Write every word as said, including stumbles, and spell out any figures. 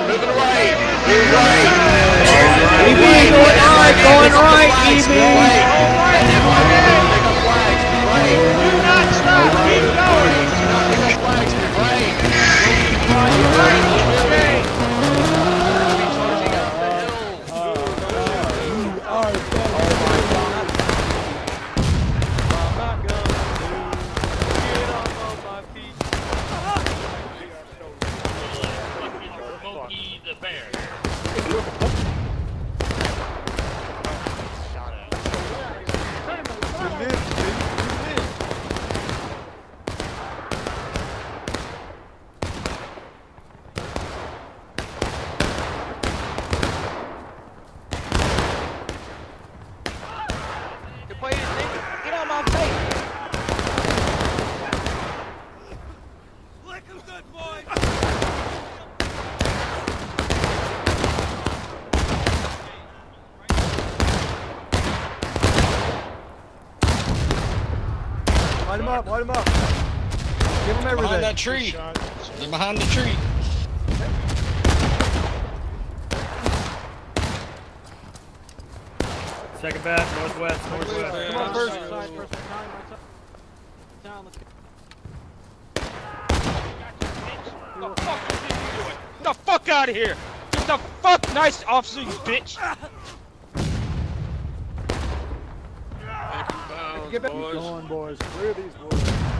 Moving right. Moving right. E B going right, going right, E B. Right. Pick up flags. Right. Do not stop. Keep going. Pick up flags. Right. Right. Okay. Charging up the hill. Smokey the Bear. Get on my face. Lick him good, boy. Light him up, light him up. Give him everything. Behind that tree. They're behind the tree. Second back, northwest, northwest. Come Come on, on, first. first. Side, first side, right side. Down, let's go. What the fuck is you doing? Get the fuck out of here! Get the fuck nice officer, you bitch! Get back. Keep going, boys. Clear these boys.